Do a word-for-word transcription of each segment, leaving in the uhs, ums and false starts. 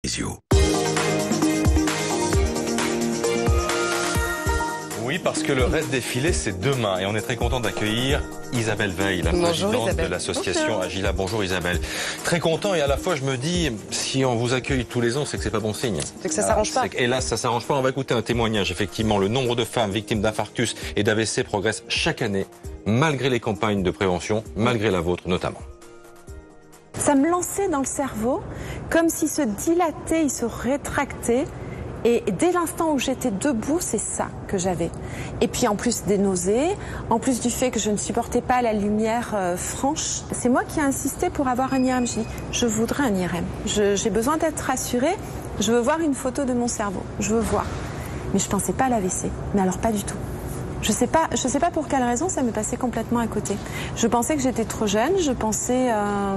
Oui, parce que le Raid Défilé, c'est demain. Et on est très content d'accueillir Isabelle Veil, la Bonjour, présidente Isabelle. de l'association Bonjour. Agila. Bonjour Isabelle. Très content et à la fois je me dis, si on vous accueille tous les ans, c'est que c'est pas bon signe. C'est que ça s'arrange pas. Et là, ça s'arrange pas. On va écouter un témoignage. Effectivement, le nombre de femmes victimes d'infarctus et d'A V C progresse chaque année, malgré les campagnes de prévention, malgré la vôtre notamment. Ça me lançait dans le cerveau, comme s'il se dilatait, il se rétractait. Et dès l'instant où j'étais debout, c'est ça que j'avais. Et puis en plus des nausées, en plus du fait que je ne supportais pas la lumière euh, franche, c'est moi qui ai insisté pour avoir un I R M. Je dis, je voudrais un I R M. Je- J'ai besoin d'être rassurée. Je veux voir une photo de mon cerveau. Je veux voir. Mais je pensais pas à l'A V C. Mais alors pas du tout. Je sais pas, je sais pas pour quelle raison, ça m'est passé complètement à côté. Je pensais que j'étais trop jeune. Je pensais euh,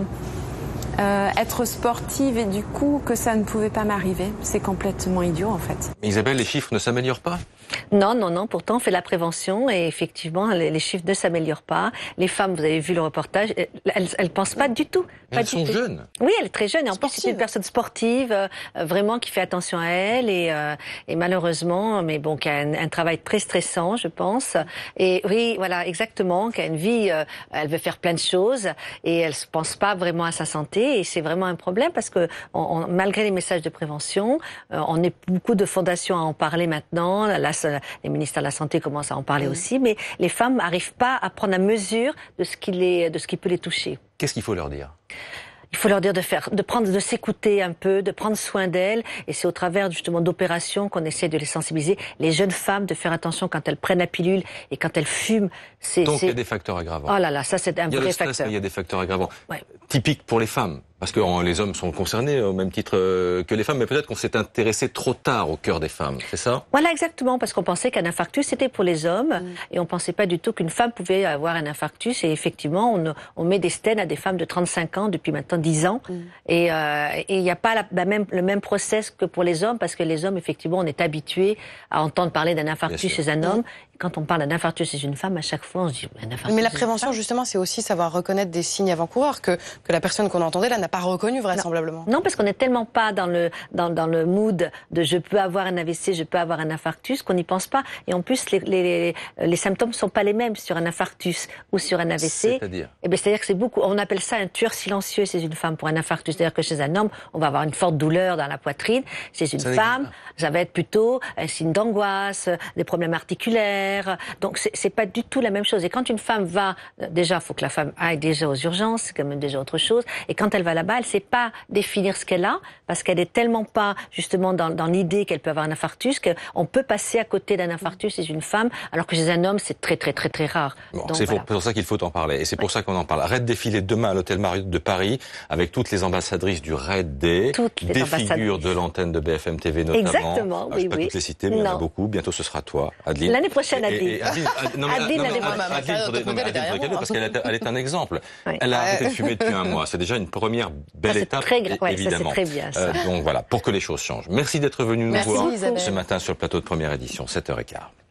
euh, être sportive et du coup que ça ne pouvait pas m'arriver. C'est complètement idiot en fait. Mais Isabelle, les chiffres ne s'améliorent pas? Non, non, non. Pourtant, on fait la prévention et effectivement, les, les chiffres ne s'améliorent pas. Les femmes, vous avez vu le reportage, elles ne pensent pas du tout. Mais Pas elles du sont tout. jeunes. Oui, elle est très jeune et en plus, c'est Sportive. une personne sportive, euh, vraiment qui fait attention à elle et, euh, et malheureusement, mais bon, qui a un, un travail très stressant, je pense. Et oui, voilà, exactement, qui a une vie, euh, elle veut faire plein de choses et elle ne pense pas vraiment à sa santé et c'est vraiment un problème parce que on, on, malgré les messages de prévention, euh, on est beaucoup de fondations à en parler maintenant. La, la, les ministères de la Santé commencent à en parler Mmh. aussi, mais les femmes n'arrivent pas à prendre la mesure de ce qui les, de ce qui peut les toucher. Qu'est-ce qu'il faut leur dire? Il faut leur dire de faire, de prendre, de s'écouter un peu, de prendre soin d'elles. Et c'est au travers justement d'opérations qu'on essaie de les sensibiliser. Les jeunes femmes, de faire attention quand elles prennent la pilule et quand elles fument. C'est, Donc il y a c'est... des facteurs aggravants. Oh là là, ça c'est un Il y a vrai le stress, facteur. mais il y a des facteurs aggravants. Ouais. Typiques pour les femmes. Parce que euh, les hommes sont concernés au même titre euh, que les femmes, mais peut-être qu'on s'est intéressé trop tard au cœur des femmes, c'est ça? Voilà, exactement, parce qu'on pensait qu'un infarctus, c'était pour les hommes, Mm. et on pensait pas du tout qu'une femme pouvait avoir un infarctus, et effectivement, on, on met des stènes à des femmes de trente-cinq ans depuis maintenant dix ans, Mm. et euh, et il n'y a pas la, la même, le même process que pour les hommes, parce que les hommes, effectivement, on est habitué à entendre parler d'un infarctus Bien sûr. chez un homme, et quand on parle d'un infarctus chez une femme, à chaque fois, on se dit, un infarctus Mais la chez une prévention, femme. justement, c'est aussi savoir reconnaître des signes avant-coureurs que, que la personne qu'on entendait là n'a pas reconnu vraisemblablement. Non, parce qu'on n'est tellement pas dans le, dans, dans le mood de je peux avoir un A V C, je peux avoir un infarctus, qu'on n'y pense pas. Et en plus, les, les, les symptômes ne sont pas les mêmes sur un infarctus ou sur un A V C. C'est-à-dire? Eh bien, c'est-à-dire que c'est beaucoup, on appelle ça un tueur silencieux chez une femme pour un infarctus. C'est-à-dire que chez un homme, on va avoir une forte douleur dans la poitrine. Chez une Ça n'existe femme, pas. ça va être plutôt un signe d'angoisse, des problèmes articulaires. Donc, c'est, c'est pas du tout la même chose. Et quand une femme va, déjà, il faut que la femme aille déjà aux urgences, c'est quand même déjà autre chose. Et quand elle va là-bas, elle ne sait pas définir ce qu'elle a, parce qu'elle est tellement pas, justement, dans, dans l'idée qu'elle peut avoir un infarctus, qu'on peut passer à côté d'un infarctus chez une femme, alors que chez un homme, c'est très, très, très, très rare. Bon, Donc, c'est voilà. pour, pour ça qu'il faut en parler. Et c'est pour ça qu'on en parle. Raid Défilé demain à l'hôtel Marriott de Paris, avec toutes les ambassadrices du Raid D, Toutes les des ambassadrices. figures de l'antenne de B F M T V notamment. Exactement, Ah, oui, je ne vais pas oui. toutes les citer, mais il y en a Non. beaucoup. Bientôt, ce sera toi, Adeline. L'année prochaine, Et- et- Adeline. et Adeline, Ad- non, mais- Adeline, non, mais l'année Ad- prochaine. Adeline, faudrait- non, mais Elle est Adeline, derrière faudrait qu'elle- moi. parce qu'elle est, elle est un exemple. Oui. Elle a Ouais. arrêté de fumer depuis un mois. C'est déjà une première belle Ça, c'est étape, très gra- é- ouais, ça, c'est évidemment. très bien, ça. Euh, donc voilà, pour que les choses changent. Merci d'être venu nous Merci, voir Isabelle. ce matin sur le plateau de première édition, sept heures quinze.